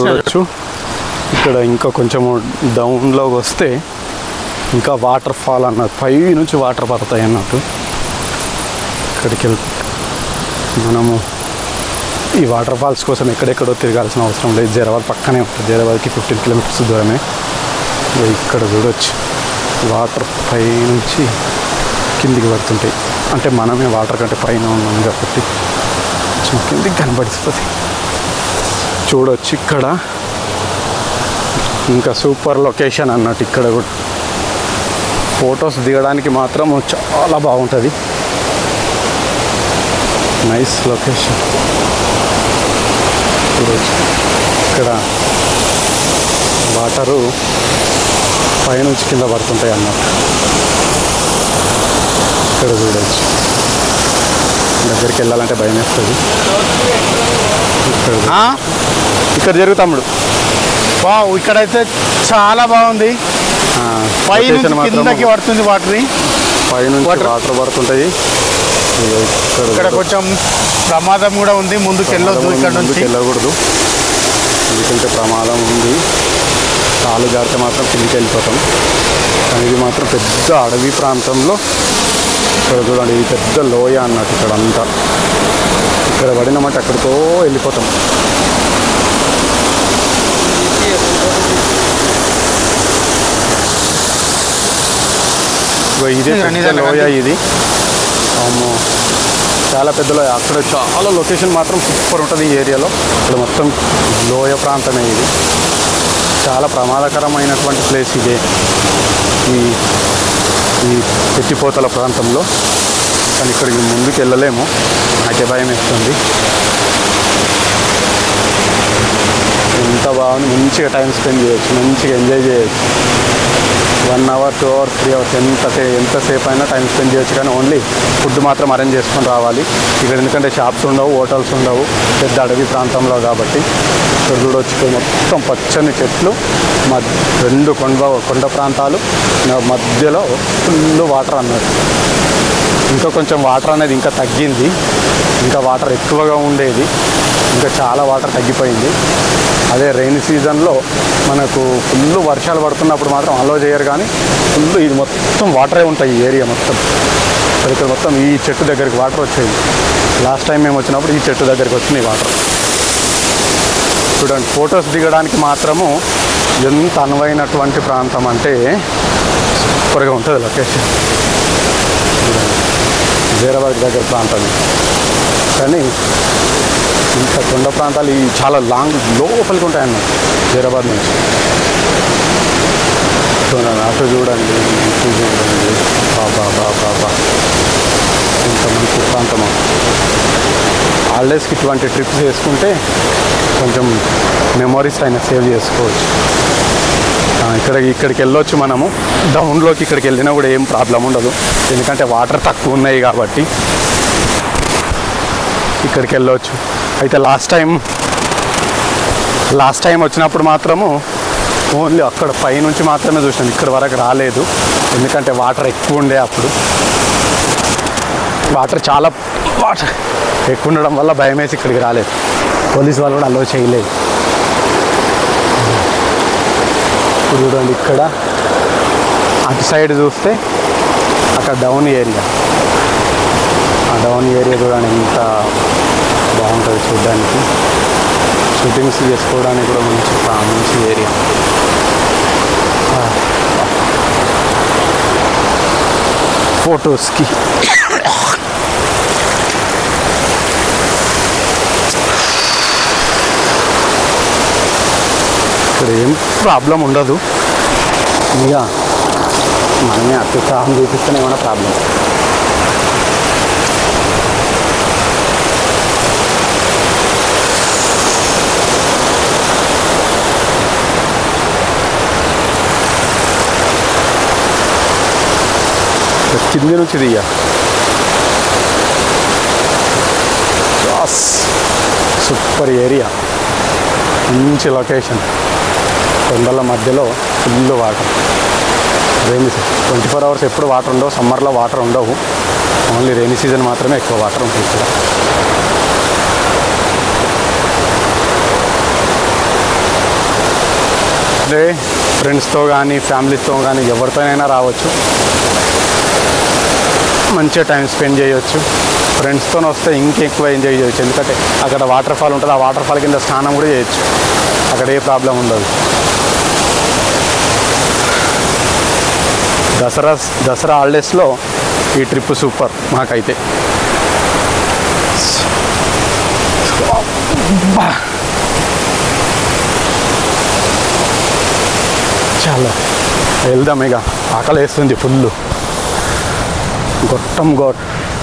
చూడొచ్చు. ఇక్కడ ఇంకా కొంచెము డౌన్లోకి వస్తే ఇంకా వాటర్ ఫాల్ అన్నట్టు పై నుంచి వాటర్ పడతాయి అన్నట్టు. ఇక్కడికి వెళ్తే మనము ఈ వాటర్ ఫాల్స్ కోసం ఎక్కడెక్కడో తిరగాల్సిన అవసరం లేదు. జైరాబాద్ పక్కనే ఉంటుంది. జైరాబాద్కి 15 కిలోమీటర్స్ దూరమే. ఇక్కడ చూడొచ్చు వాటర్ పై నుంచి కిందికి పడుతుంటాయి. అంటే మనమే వాటర్ కంటే పైన ఉన్నాం కాబట్టి కొంచెం కిందికి కనబడుతుంది. చూడొచ్చు ఇక్కడ ఇంకా సూపర్ లొకేషన్ అన్నట్టు. ఇక్కడ కూడా ఫొటోస్ దిగడానికి మాత్రం చాలా బాగుంటుంది. Nice location. చూడొచ్చు ఇక్కడ వాటరు పైనుంచి కింద పడుతుంటాయి అన్నట్టు. ఇక్కడ చూడవచ్చు. దగ్గరికి వెళ్ళాలంటే భయం వేస్తుంది. ఇక్కడ జరుగుతాముడు. వావ్, ఇక్కడైతే చాలా బాగుంది. కిందకి పడుతుంది వాటర్. పైనుంచి వాటర్ పడుతుంటాయి. ఇక్కడ కొంచెం ప్రమాదం కూడా ఉంది. ముందుకు వెళ్ళొద్దు, ఇక్కడ నుంచి వెళ్ళకూడదు. ఎందుకంటే ప్రమాదం ఉంది. కాలు జారితే మాత్రం కిందికి వెళ్ళిపోతాం. కానీ ఇది మాత్రం పెద్ద అడవి ప్రాంతంలో. ఇక్కడ చూడండి, ఇది పెద్ద లోయ అన్నట్టు. ఇక్కడ అంతా ఇక్కడ పడినామంటే అక్కడికో వెళ్ళిపోతాం. ఇదే లోయ. ఇది అమ్మో చాలా పెద్ద లోయ. అక్కడ చాలా లొకేషన్ మాత్రం సూపర్ ఉంటుంది ఈ ఏరియాలో. ఇక్కడ మొత్తం లోయ ప్రాంతమే. ఇది చాలా ప్రమాదకరమైనటువంటి ప్లేస్ ఇదే, ఈ ఎత్తిపోతల ప్రాంతంలో. కానీ ఇక్కడికి ముందుకు వెళ్ళలేము, నాకే భయం వేస్తుంది. ఎంత బాగుంది. మంచిగా టైం స్పెండ్ చేయొచ్చు, మంచిగా ఎంజాయ్ చేయొచ్చు. 1 అవర్ 2 అవర్స్ 3 అవర్స్ ఎంతసేపు అయినా టైం స్పెండ్ చేయొచ్చు. కానీ ఓన్లీ ఫుడ్ మాత్రం అరేంజ్ చేసుకొని రావాలి ఇక్కడ. ఎందుకంటే షాప్స్ ఉండవు, హోటల్స్ ఉండవు, పెద్ద అడవి ప్రాంతంలో కాబట్టి. ఇక్కడ చూడవచ్చు, ఇక్కడ మొత్తం పచ్చని చెట్లు, 2 కొండ ప్రాంతాలు, మధ్యలో ఫుల్ వాటర్ అన్నట్టు. ఇంకా కొంచెం వాటర్ అనేది ఇంకా తగ్గింది. ఇంకా వాటర్ ఎక్కువగా ఉండేది, ఇంకా చాలా వాటర్ తగ్గిపోయింది. అదే రైనీ సీజన్లో మనకు ఫుల్ వర్షాలు పడుతున్నప్పుడు మాత్రం అలో చేయరు. కానీ ఫుల్ ఇది మొత్తం వాటరే ఉంటాయి ఈ ఏరియా మొత్తం. ఇక్కడ మొత్తం ఈ చెట్టు దగ్గరికి వాటర్ వచ్చేది. లాస్ట్ టైం మేము వచ్చినప్పుడు ఈ చెట్టు దగ్గరికి వచ్చినాయి వాటర్. చూడండి, ఫొటోస్ దిగడానికి మాత్రము ఎంత అనువైనటువంటి ప్రాంతం అంటే సూపర్గా ఉంటుంది లొకేషన్. జైరాబాద్ దగ్గర ప్రాంతం. కానీ ఇంత కొండ ప్రాంతాలు ఈ చాలా లాంగ్ లోపలికి ఉంటాయన్న జైరాబాద్ నుంచి. చూడండి, అటు చూడండి, ఇటు చూడండి. బాబా ఇంత మంచి ప్రాంతము. హాలిడేస్కి ఇటువంటి ట్రిప్స్ వేసుకుంటే కొంచెం మెమొరీస్ అయినా సేవ్ చేసుకోవచ్చు. ఇక్కడికి వెళ్ళొచ్చు మనము. డౌన్లోకి ఇక్కడికి వెళ్ళినా కూడా ఏం ప్రాబ్లం ఉండదు, ఎందుకంటే వాటర్ తక్కువ ఉన్నాయి కాబట్టి ఇక్కడికి వెళ్ళవచ్చు. అయితే లాస్ట్ టైం వచ్చినప్పుడు మాత్రము ఓన్లీ అక్కడ పైనుంచి మాత్రమే చూసాను, ఇక్కడ వరకు రాలేదు. ఎందుకంటే వాటర్ ఎక్కువ ఉండే అప్పుడు. వాటర్ ఎక్కువ ఉండడం వల్ల భయం వేసి ఇక్కడికి రాలేదు. పోలీస్ వాళ్ళు కూడా అలో చేయలేదు. ఇప్పుడు చూడండి, ఇక్కడ అటు సైడ్ చూస్తే అక్కడ డౌన్ ఏరియా. ఆ డౌన్ ఏరియా చూడండి ఎంత బాగుంటుంది చూడడానికి. షూటింగ్స్ చేసుకోవడానికి కూడా మంచి ఏరియా. ఫొటోస్కి ఇక్కడ ఏం ప్రాబ్లం ఉండదు. ఇక మనమే అత్యుత్సాహం చూపిస్తేనే ఏమైనా ప్రాబ్లం. కింది నుంచి దియ్య సూపర్ ఏరియా, మంచి లొకేషన్. కొండల మధ్యలో ఫుల్ వాటర్. 24 అవర్స్ ఎప్పుడు వాటర్ ఉండవు. సమ్మర్లో వాటర్ ఉండవు, ఓన్లీ రైనీ సీజన్ మాత్రమే ఎక్కువ వాటర్ ఉంటుంది ఇక్కడ. అంటే ఫ్రెండ్స్తో కానీ ఫ్యామిలీతో కానీ ఎవరితోనైనా రావచ్చు, మంచిగా టైం స్పెండ్ చేయొచ్చు. ఫ్రెండ్స్తో వస్తే ఇంకెక్కువ ఎంజాయ్ చేయొచ్చు, ఎందుకంటే అక్కడ వాటర్ ఫాల్ ఉంటుంది, ఆ వాటర్ ఫాల్ కింద స్నానం కూడా చేయొచ్చు, అక్కడ ఏ ప్రాబ్లం ఉండదు. దసరా హాలిడేస్లో ఈ ట్రిప్ సూపర్ మాకైతే. చాలా వెళ్దాం ఇక, ఆకలి వేస్తుంది ఫుల్. గొట్టం కోట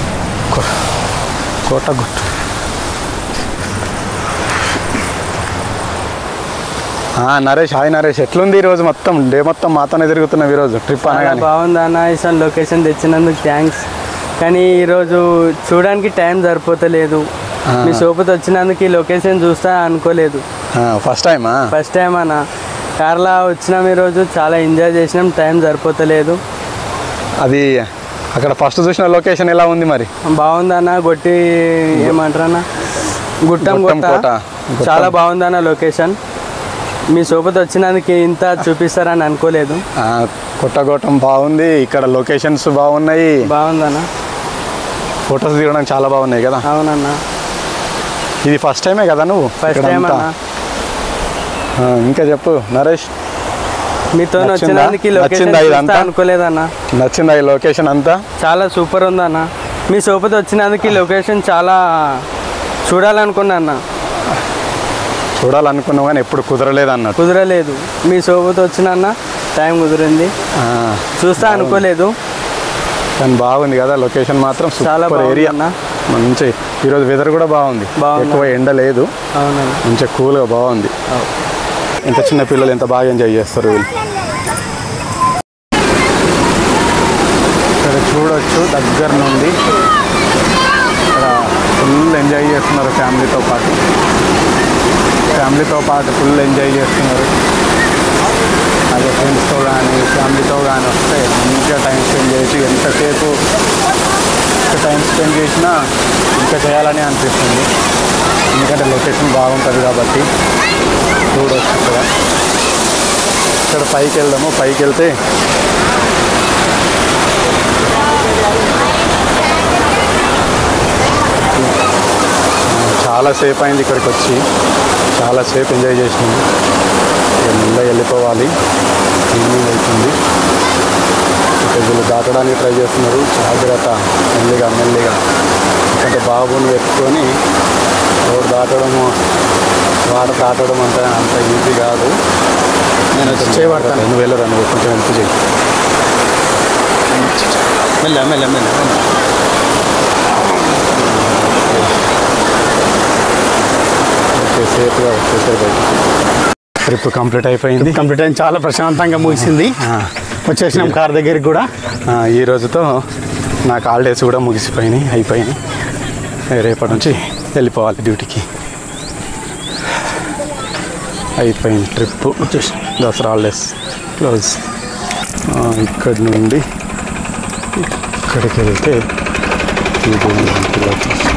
నరేష్, హాయ్ నరేష్, ఎట్లుంది ఈరోజు? మొత్తం డే మొత్తం మాతోనే తిరుగుతున్నాం ఈరోజు. ట్రిప్ అనగానే బాగుందన్న, ఈసారి లొకేషన్ తెచ్చినందుకు థ్యాంక్స్. కానీ ఈరోజు చూడడానికి టైం సరిపోతలేదు. మీ సోపుతో వచ్చినందుకు ఈ లొకేషన్ చూస్తా అనుకోలేదు. ఫస్ట్ టైం అన్న. కార్లా వచ్చినాం ఈరోజు, చాలా ఎంజాయ్ చేసినాం, టైం సరిపోతలేదు. అది అక్కడ ఫస్ట్ చూసిన లొకేషన్ ఎలా ఉంది మరి? బాగుందన్న, ఏమంటారన్న, గుట్టం కోట చాలా బాగుందన్న లొకేషన్. మీ సోపుతో వచ్చినందుకు ఇంత చూపిస్తారని అనుకోలేదు. కొట్టగొట్టం బాగుంది, ఇక్కడ లొకేషన్స్ బాగున్నాయి. బాగుందన్న, ఫొటోస్ దిగడం చాలా బాగున్నాయి కదా? అవునన్న. ఇది ఫస్ట్ టైమే కదా నువ్వు? ఫస్ట్ టైం అన్న. ఇంకా చెప్పు నరేష్, మీతో వచ్చినందుకు అనుకోలేదన్న. నచ్చిందా ఈ లొకేషన్ అంతా? చాలా సూపర్ ఉందన్న. మీ సోపుతో వచ్చినందుకు ఈ లొకేషన్ చాలా చూడాలనుకున్నా. చూడాలనుకున్నావు కానీ ఎప్పుడు కుదరలేదు. మీ సోపుతో వచ్చిన టైం కుదిరింది, చూస్తా అనుకోలేదు. కానీ బాగుంది కదా లొకేషన్ మాత్రం, చాలా ఏరియా. మంచి ఈరోజు వెదర్ కూడా బాగుంది, ఎక్కువ ఎండ లేదు, మంచిగా కూల్గా బాగుంది. ఎంత చిన్న పిల్లలు ఎంత బాగా ఎంజాయ్ చేస్తారు వీళ్ళు. ఇక్కడ చూడవచ్చు దగ్గర నుండి, ఇక్కడ ఫుల్ ఎంజాయ్ చేస్తున్నారు ఫ్యామిలీతో పాటు ఫుల్ ఎంజాయ్ చేస్తున్నారు. అదే ఫ్రెండ్స్తో కానీ ఫ్యామిలీతో కానీ వస్తే మంచిగా టైం స్పెండ్ చేయొచ్చు. ఎంతసేపు టైం స్పెండ్ చేసినా ఇంకా చేయాలని అనిపిస్తుంది, ఎందుకంటే లొకేషన్ బాగుంటుంది కాబట్టి. చూడవచ్చు ఇక్కడ పైకి వెళ్దాము. పైకి వెళ్తే చాలాసేపు అయింది ఇక్కడికి వచ్చి, చాలాసేపు ఎంజాయ్ చేసినాము. మెల్లగా వెళ్ళిపోవాలి, ఈవినింగ్ అవుతుంది. వీళ్ళు దాటడానికి ట్రై చేస్తున్నారు, జాగ్రత్త, మెల్లిగా ఎందుకంటే బాబుని ఎత్తుకొని రోడ్డు దాటడము, వాటర్ దాటడం అంత ఈజీ కాదు. నేను చేయబడతాను, నువ్వు వెళ్ళరా, నువ్వు కొంచెం హెల్ప్ చేయి. మెల్ల సేఫ్గా వచ్చేసే బయట. ట్రిప్ కంప్లీట్ అయిపోయింది. చాలా ప్రశాంతంగా ముగిసింది. వచ్చేసినాం కార్ దగ్గరికి కూడా. ఈ రోజుతో నాకు హాలిడేస్ కూడా అయిపోయినాయి. రేపటి నుంచి వెళ్ళిపోవాలి డ్యూటీకి. అయిపోయింది ట్రిప్, దసరా హాలిడేస్ క్లోజ్. ఇక్కడి నుండి ఇక్కడికి వెళ్తే